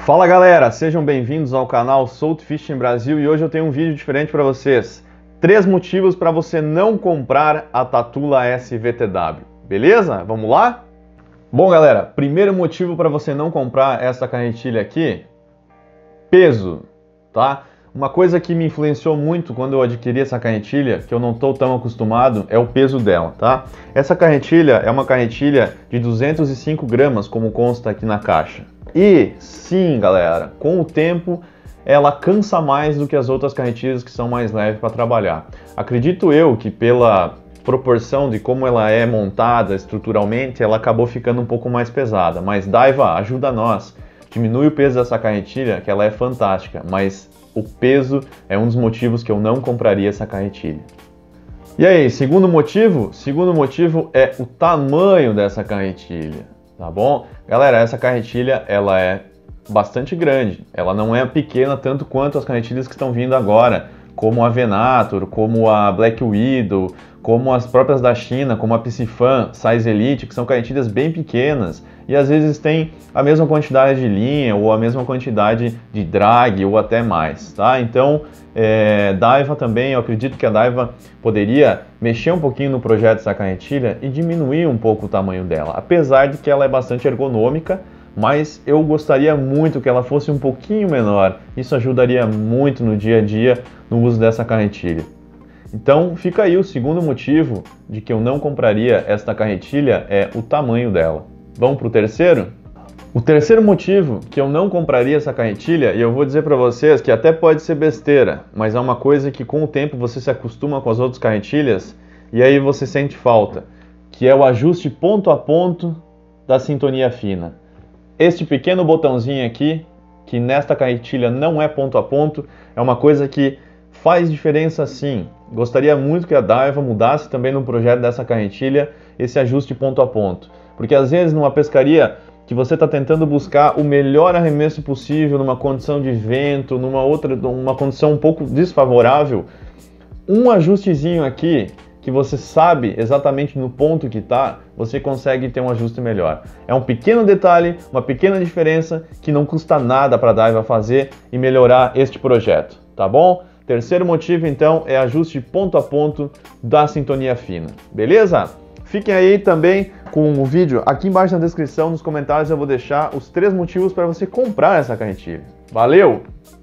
Fala galera, sejam bem-vindos ao canal Salt Fishing Brasil e hoje eu tenho um vídeo diferente para vocês. 3 motivos para você não comprar a Tatula SVTW, beleza? Vamos lá? Bom galera, primeiro motivo para você não comprar essa carretilha aqui, peso, tá? Uma coisa que me influenciou muito quando eu adquiri essa carretilha, que eu não estou tão acostumado, é o peso dela, tá? Essa carretilha é uma carretilha de 205 gramas, como consta aqui na caixa. E sim, galera, com o tempo ela cansa mais do que as outras carretilhas que são mais leves para trabalhar. Acredito eu que pela proporção de como ela é montada estruturalmente, ela acabou ficando um pouco mais pesada. Mas Daiwa, ajuda nós, diminui o peso dessa carretilha, que ela é fantástica, mas o peso é um dos motivos que eu não compraria essa carretilha. E aí, segundo motivo? Segundo motivo é o tamanho dessa carretilha, tá bom? Galera, essa carretilha ela é bastante grande, ela não é pequena tanto quanto as carretilhas que estão vindo agora, como a Venator, como a Black Widow, como as próprias da China, como a Piscifan Size Elite, que são carretilhas bem pequenas e às vezes tem a mesma quantidade de linha ou a mesma quantidade de drag ou até mais, tá? Então, Daiwa também, eu acredito que a Daiwa poderia mexer um pouquinho no projeto dessa carretilha e diminuir um pouco o tamanho dela, apesar de que ela é bastante ergonômica, mas eu gostaria muito que ela fosse um pouquinho menor. Isso ajudaria muito no dia a dia no uso dessa carretilha. Então fica aí o segundo motivo de que eu não compraria esta carretilha é o tamanho dela. Vamos para o terceiro? O terceiro motivo que eu não compraria essa carretilha, e eu vou dizer para vocês que até pode ser besteira, mas é uma coisa que com o tempo você se acostuma com as outras carretilhas e aí você sente falta, que é o ajuste ponto a ponto da sintonia fina. Este pequeno botãozinho aqui, que nesta carretilha não é ponto a ponto, é uma coisa que faz diferença sim. Gostaria muito que a Daiwa mudasse também no projeto dessa carretilha esse ajuste ponto a ponto. Porque às vezes numa pescaria que você está tentando buscar o melhor arremesso possível numa condição de vento, numa condição um pouco desfavorável, um ajustezinho aqui que você sabe exatamente no ponto que está, você consegue ter um ajuste melhor. É um pequeno detalhe, uma pequena diferença que não custa nada para a Daiwa fazer e melhorar este projeto, tá bom? Terceiro motivo então é ajuste ponto a ponto da sintonia fina, beleza? Fiquem aí também com o vídeo, aqui embaixo na descrição, nos comentários eu vou deixar os 3 motivos para você comprar essa carretilha. Valeu!